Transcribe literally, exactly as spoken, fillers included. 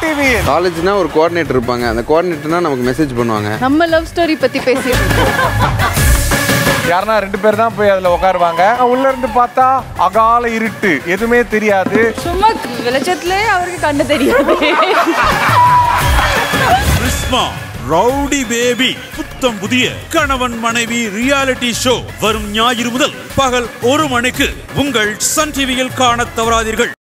டிவியில். காலேஜ்னா ஒரு கோஆர்டினேட்டர் இருப்பாங்க. அந்த கோஆர்டினேட்டர்னா நமக்கு மெசேஜ் பண்ணுவாங்க. நம்ம லவ் ஸ்டோரி பத்தி பேசிட்டு யாருன்னா ரெண்டு பேர் தான் போய் அதுல உட்காருவாங்க. உள்ள இருந்து பார்த்தா அகால இருட்டு, எதுவுமே தெரியாது. சும்மா வெளிச்சத்திலே அவருக்கு கண்ணு தெரியாது. ரவுடி பேபி புத்தம் புதிய கணவன் மனைவி ரியாலிட்டி ஷோ வரும் ஞாயிறு முதல் பகல் ஒரு மணிக்கு உங்கள் சன் டிவியில் காண தவறாதீர்கள்.